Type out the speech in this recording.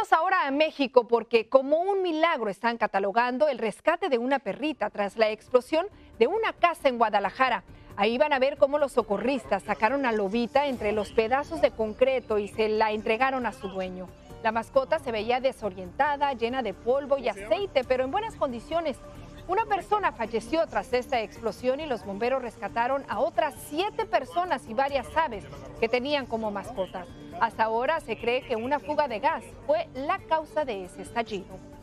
Vamos ahora a México porque como un milagro están catalogando el rescate de una perrita tras la explosión de una casa en Guadalajara. Ahí van a ver cómo los socorristas sacaron a Lobita entre los pedazos de concreto y se la entregaron a su dueño. La mascota se veía desorientada, llena de polvo y aceite, pero en buenas condiciones. Una persona falleció tras esta explosión y los bomberos rescataron a otras 7 personas y varias aves que tenían como mascotas. Hasta ahora se cree que una fuga de gas fue la causa de ese estallido.